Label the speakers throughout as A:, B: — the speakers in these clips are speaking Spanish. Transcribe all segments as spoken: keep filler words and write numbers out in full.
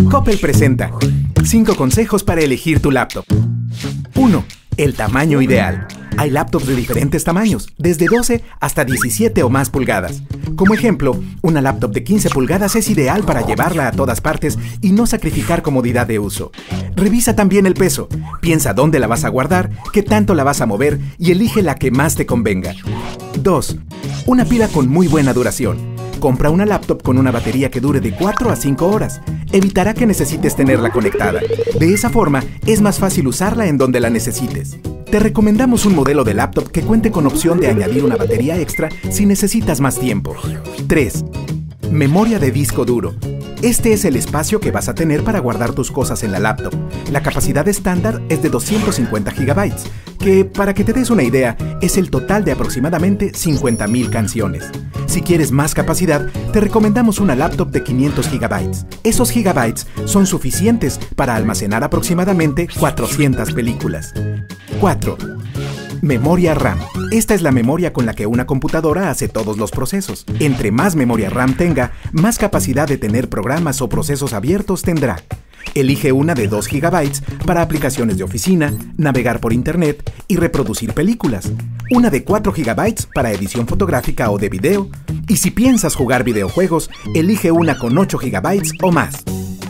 A: Coppel presenta cinco consejos para elegir tu laptop. uno. El tamaño ideal. Hay laptops de diferentes tamaños, desde doce hasta diecisiete o más pulgadas. Como ejemplo, una laptop de quince pulgadas es ideal para llevarla a todas partes y no sacrificar comodidad de uso. Revisa también el peso. Piensa dónde la vas a guardar, qué tanto la vas a mover y elige la que más te convenga. dos. Una pila con muy buena duración. Compra una laptop con una batería que dure de cuatro a cinco horas. Evitará que necesites tenerla conectada. De esa forma, es más fácil usarla en donde la necesites. Te recomendamos un modelo de laptop que cuente con opción de añadir una batería extra si necesitas más tiempo. tres. Memoria de disco duro. Este es el espacio que vas a tener para guardar tus cosas en la laptop. La capacidad estándar es de doscientos cincuenta gigabytes, que, para que te des una idea, es el total de aproximadamente cincuenta mil canciones. Si quieres más capacidad, te recomendamos una laptop de quinientos gigabytes. Esos gigabytes son suficientes para almacenar aproximadamente cuatrocientas películas. cuatro. Memoria RAM. Esta es la memoria con la que una computadora hace todos los procesos. Entre más memoria RAM tenga, más capacidad de tener programas o procesos abiertos tendrá. Elige una de dos gigabytes para aplicaciones de oficina, navegar por internet y reproducir películas. Una de cuatro gigabytes para edición fotográfica o de video. Y si piensas jugar videojuegos, elige una con ocho gigabytes o más.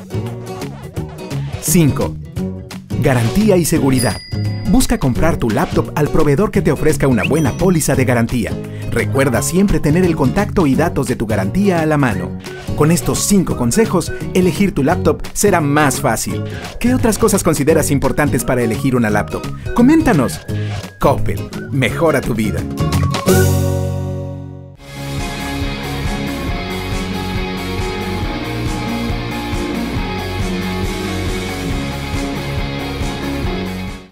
A: cinco. Garantía y seguridad. Busca comprar tu laptop al proveedor que te ofrezca una buena póliza de garantía. Recuerda siempre tener el contacto y datos de tu garantía a la mano. Con estos cinco consejos, elegir tu laptop será más fácil. ¿Qué otras cosas consideras importantes para elegir una laptop? ¡Coméntanos! Coppel, mejora tu vida.